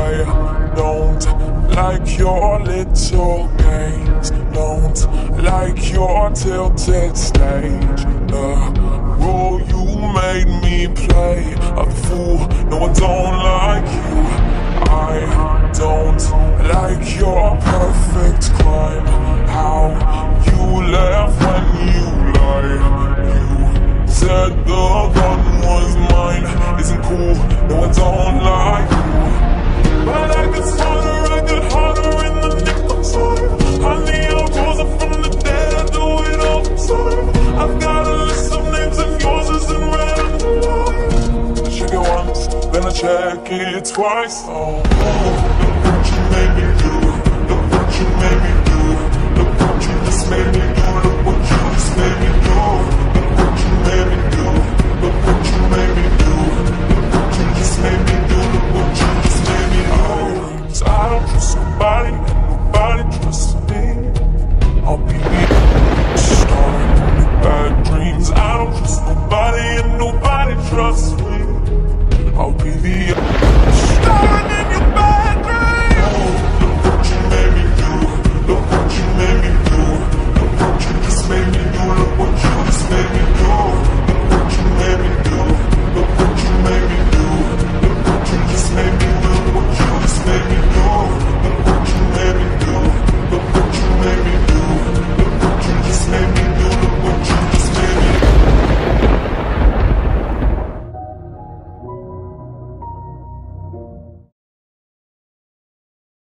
I don't like your little games, don't like your tilted stage. The role you made me play, a fool, no I don't like you. I don't like your perfect crime, how you laugh when you lie. You said the gun was mine, isn't cool, no I don't like you. But I get harder in the nick of time. Honey, I rose up from the dead, I do it all the time. I've got a list of names and yours isn't random. I check it once, then I check it twice. Oh, look what you made me do. Look what you made me do. Look what you just made me do. Look what you just made me do.